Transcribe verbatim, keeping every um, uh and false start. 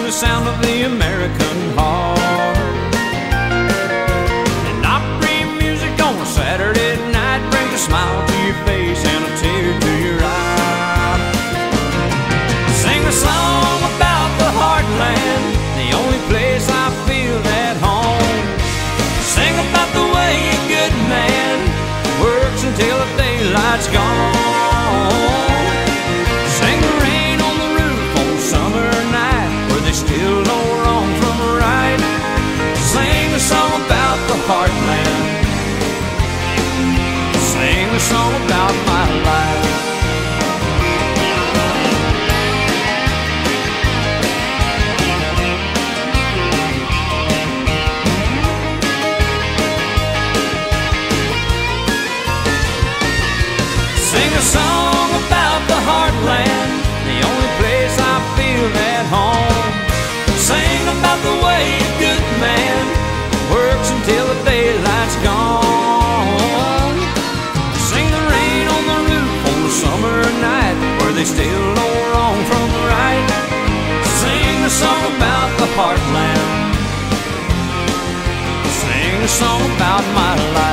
the sound of the American heart. And Opry music on a Saturday night brings a smile to your face and a tear to your eye. Sing a song about the heartland, the only place I feel at home. Sing about the way a good man works until the daylight's gone. Sing the rain on the roof on a summer night where they still know wrong from right. Sing a song about the heartland. Sing a song about my life. Sing a song about the heartland, the only place I feel at home. Sing about the way a good man works until the daylight's gone. Sing the rain on the roof on the summer night where they still know wrong from right. Sing a song about the heartland. Sing a song about my life.